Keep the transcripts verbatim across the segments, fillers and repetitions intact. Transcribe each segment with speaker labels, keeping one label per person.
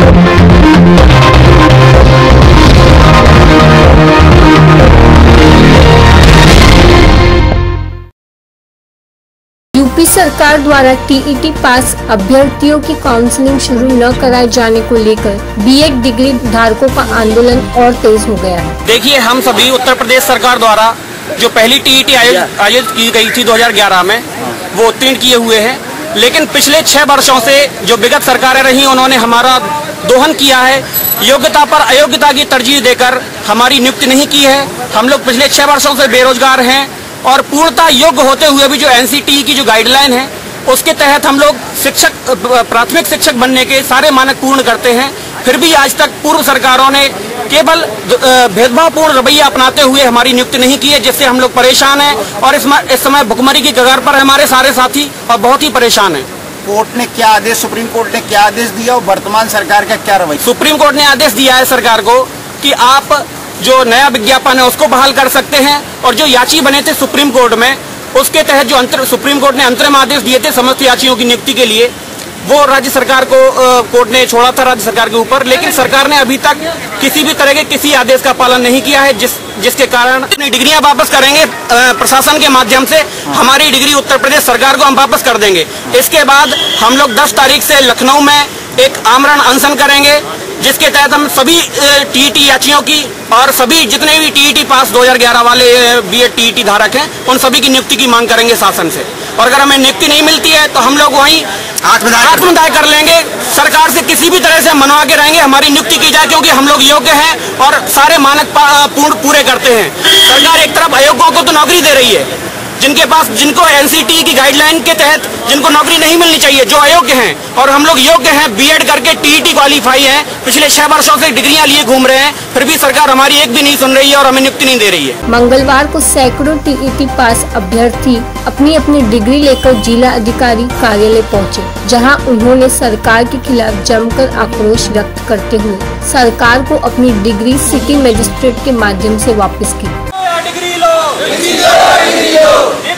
Speaker 1: UP सरकार द्वारा TET pass अभ्यर्थियों की काउंसलिंग शुरू न कराए जाने को लेकर बीएड डिग्री धारकों का आंदोलन और तेज हो गया है।
Speaker 2: देखिए, हम सभी उत्तर प्रदेश सरकार द्वारा जो पहली टीईटी आयोजित की गई थी दो हज़ार ग्यारह में, वो उत्तीर्ण किए हुए हैं। लेकिन पिछले छह वर्षों से जो विगत सरकारें रही, उन्होंने हमारा दोहन किया है। योग्यता पर अयोग्यता की तरजीह देकर हमारी नियुक्ति नहीं की है। हम लोग पिछले छह वर्षों से बेरोजगार हैं और पूर्णतः योग्य होते हुए भी जो एनसीटीई की जो गाइडलाइन है, उसके तहत हम लोग शिक्षक प्राथमिक शिक्षक बनने के सारे मानक पूर्ण करते हैं। फिर भी आज तक पूर्व सरकारों ने केवल भेदभावपूर्ण रवैया अपनाते हुए हमारी नियुक्ति नहीं की है, जिससे हम लोग परेशान हैं और इस, इस समय भुखमरी की कगार पर हमारे सारे साथी और बहुत ही परेशान हैं।
Speaker 3: कोर्ट ने क्या आदेश, सुप्रीम कोर्ट ने क्या आदेश दिया और वर्तमान सरकार का क्या रवैया?
Speaker 2: सुप्रीम कोर्ट ने आदेश दिया है सरकार को कि आप जो नया विज्ञापन है उसको बहाल कर सकते हैं, और जो याची बने थे सुप्रीम कोर्ट में, उसके तहत जो अंतर सुप्रीम कोर्ट ने अंतरिम आदेश दिए थे समस्त याचियों की नियुक्ति के लिए, वो राज्य सरकार को कोर्ट ने छोड़ा था राज्य सरकार के ऊपर। लेकिन सरकार ने अभी तक किसी भी तरह के किसी आदेश का पालन नहीं किया है, जिस जिसके कारण अपनी डिग्रियां वापस करेंगे प्रशासन के माध्यम से। हमारी डिग्री उत्तर प्रदेश सरकार को हम वापस कर देंगे। इसके बाद हम लोग दस तारीख से लखनऊ में एक आमरण अनशन करेंगे, जिसके तहत हम सभी टीईटी याचियों की और सभी जितने भी टीईटी पास दो हज़ार ग्यारह वाले बीएड टीईटी धारक हैं, उन सभी की नियुक्ति की मांग करेंगे शासन से। और अगर हमें नियुक्ति नहीं मिलती है तो हम लोग वहीं आत्मदाह कर लेंगे। सरकार से किसी भी तरह से मनवा के रहेंगे हमारी नियुक्ति की जाए, क्योंकि हम लोग योग्य हैं और सारे मानक पूर्ण पूरे करते हैं। सरकार एक तरफ अयोग्यों को तो नौकरी दे रही है, जिनके पास जिनको एनसीटीई की गाइडलाइन के तहत जिनको नौकरी नहीं मिलनी चाहिए, जो अयोग्य हैं, और हम लोग योग्य हैं, बीएड करके टीईटी क्वालिफाई हैं, पिछले छह वर्षों से डिग्रियां लिए घूम रहे हैं, फिर भी सरकार हमारी एक भी नहीं सुन रही है और हमें नियुक्ति नहीं दे रही है।
Speaker 1: मंगलवार को सैकड़ों टीईटी पास अभ्यर्थी अपनी अपनी डिग्री लेकर जिला अधिकारी कार्यालय पहुंचे, जहां उन्होंने सरकार के खिलाफ जमकर आक्रोश व्यक्त करते हुए सरकार को अपनी डिग्री सिटी मजिस्ट्रेट के माध्यम से वापस की।
Speaker 2: डिग्री लो, डिग्री लो, डिग्री लो,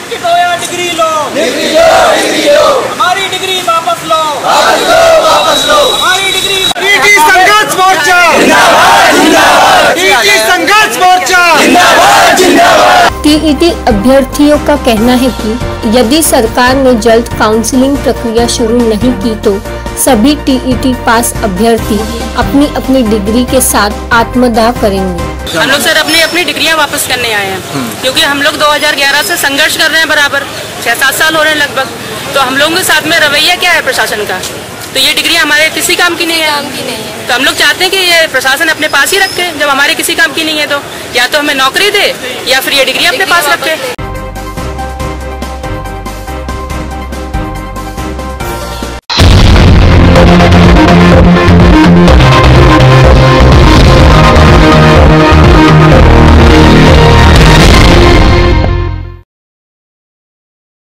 Speaker 2: डिग्री लो, डिग्री लो, डिग्री लो, हमारी डिग्री वापस लो, वापस लो, वापस लो, हमारी डिग्री।
Speaker 4: टीईटी संघर्ष मोर्चा जिंदाबाद, जिंदाबाद, टीईटी संघर्ष मोर्चा जिंदाबाद, जिंदाबाद।
Speaker 1: टीईटी अभ्यर्थियों का कहना है कि यदि सरकार ने जल्द काउंसलिंग प्रक्रिया शुरू नहीं की तो सभी टीईटी पास अभ्यर्थी अपनी अपनी डिग्री के साथ आत्मदाह करेंगे।
Speaker 5: हम लोग सर अपनी अपनी डिग्रियां वापस करने आए हैं, क्योंकि हम लोग दो हज़ार ग्यारह से संघर्ष कर रहे हैं बराबर, छह सात साल हो रहे हैं लगभग। तो हम लोगों के साथ में रवैया क्या है प्रशासन का, तो ये डिग्री हमारे किसी काम की नहीं है। काम की नहीं है तो हम लोग चाहते हैं कि ये प्रशासन अपने पास ही रखे, जब हमारे किसी काम की नहीं है तो या तो हमें नौकरी दे या फिर ये डिग्री अपने पास रखे।